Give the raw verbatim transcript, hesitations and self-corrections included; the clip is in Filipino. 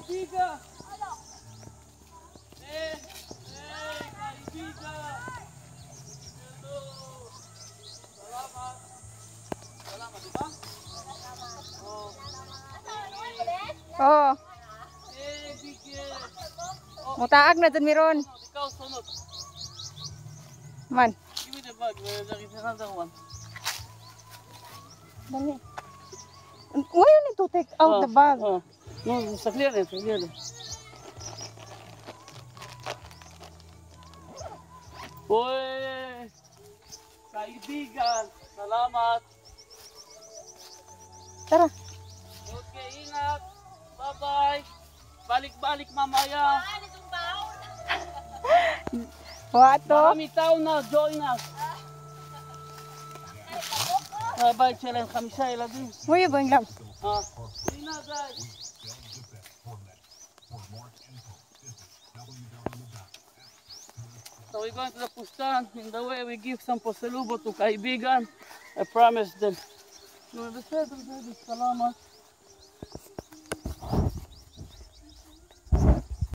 kaibigan! Eh, eh, kaibigan! Hello! Salamat! Salamat, di ba? Oh. Oo. Eh, bigyan! Mutaag na dyan meron. Ikaw, sunod. Man. Give me the bag, may nakita another one. Dali. Why you need to take out Oh, the bag? Oh. No, sa clear eh, sa clear eh. Uy! Kaibigan! Salamat! Tara. Okay, ingat! Bye-bye! Balik-balik mamaya! Wato. Marami tao na, join us! Bye-bye, challenge kami sa ilagay. Where you going, love? Ah, ingat guys! So we're going to the Pustan. In the way, we give some pasalubot to kaibigan. I promised them. You understand? Salamat.